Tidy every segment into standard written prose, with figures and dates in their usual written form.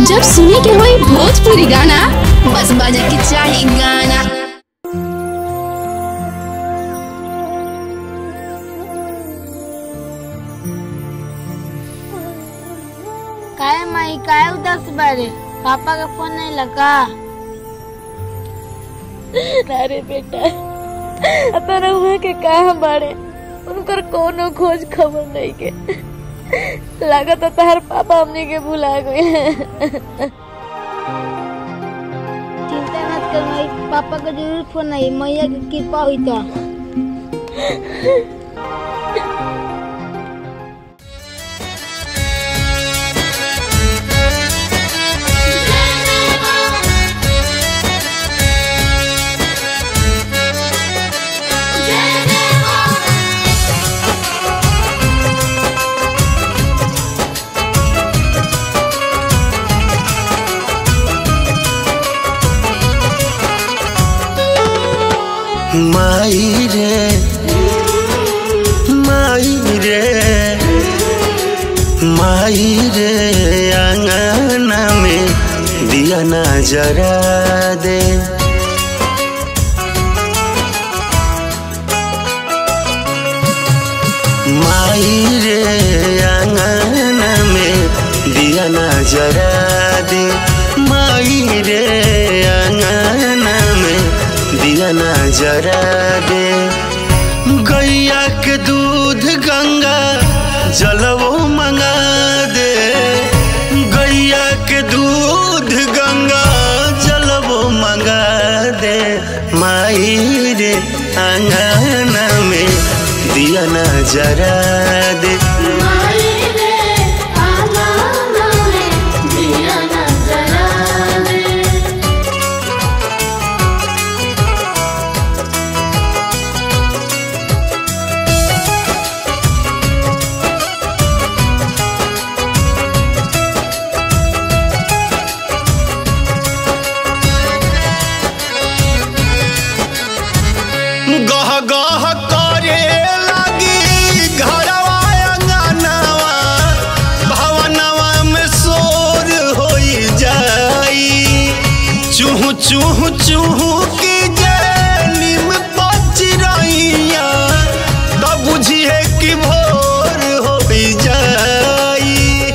जब सुने के होई भोजपुरी गाना बस बजे के चाही गाना। काय माई काय उदास बारे? पापा का फोन नहीं लगा? अरे बेटा अपना हुआ के कहाँ बाड़े, उनकर कोनो खोज खबर नहीं के। लागत तार पापा हमने के भुला गए। चिंता मत कर माई, पापा का जरूर फोन आई, मैया की कृपा हुई तो। माई रे आंगना में दिया ना जरा दे। माई रे आंगना में दिया ना जरा दे। माई रे आंगना में दिया ना जरा दे। गैया के दूध गंगा जलवो मंगा दे। गैया के दूध गंगा जलवो मंगा दे। माई रे आंगना में दिया ना जरा दे। गह गह करे लगी घरवा अंगनवा, भवनवा में शोर होई जाई। चूहू चूहू चूहू की नीम पचिरैया, तब बुझिए कि भोर होई जाई।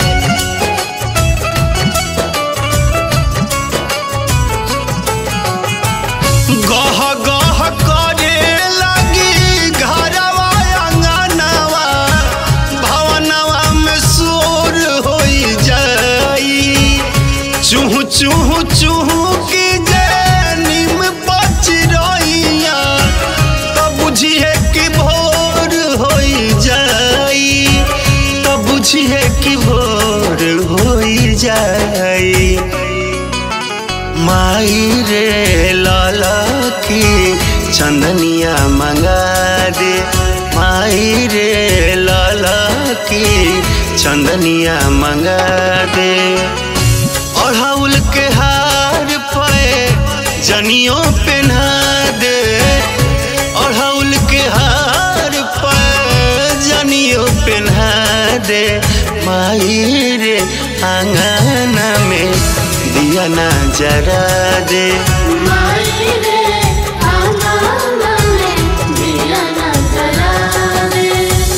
गह गह करे लगी घरवा अंगनवा, भवनवा में शोर होई जाई। चूहू चूहू चूहू की नीम पचिरैया, तब बुझिए कि भोर होई जाई। तब बुझिए कि भोर होई जाई। माई रे लाला की चंदनिया मंगा दे। माई रे लाला की चंदनिया मंगा दे। अड़हुल के हार पे जनियों पहना दे। अड़हुल के हार पे जनियों पहना दे। माई रे आंगना में दिया ना जरा दे। माई रे आंगना में दिया ना जरा दे।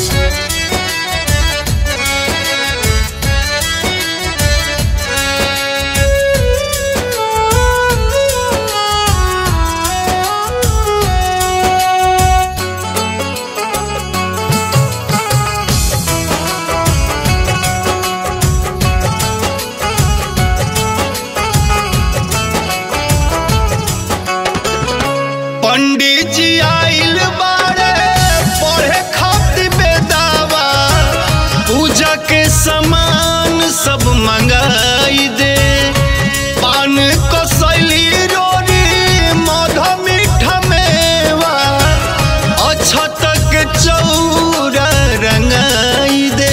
पंडित जी आइल बारे पढ़े खातिर बेदावा। पूजा के सामान सब मंगाई दे। पान कसैली रोरी मध मीठा मेवा, अक्षत के चौरा रंगाई दे।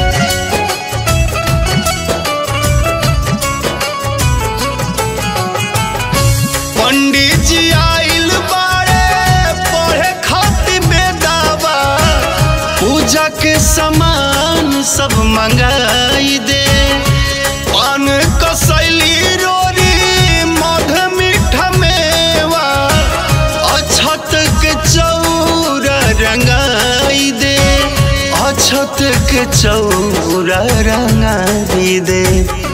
पंडित जी आइल पूजा के सामान सब मंगाई दे। पान कसैली के चौरा रंगाई दे।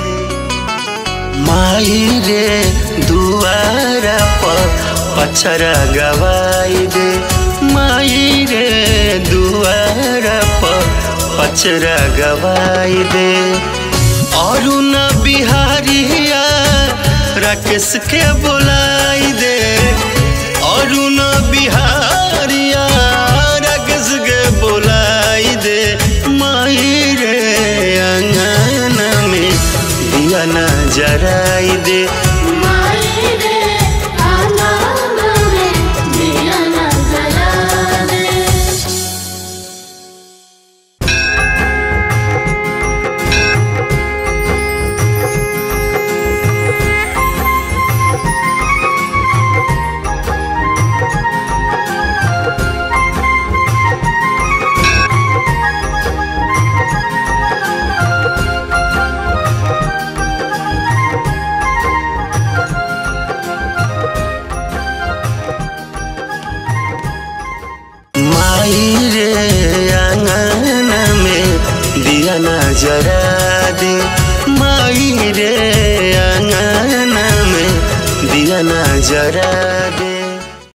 माई रे दुआरा पर पचरा गवाई दे। माई रे दुआरा पर पचरा गवाई दे। अरुण बिहारिया राकेश के बुलाई दे। अरुण बिहारिया राकेश के बुलाई दे। माई रे अंगना में दिया न जराई दे।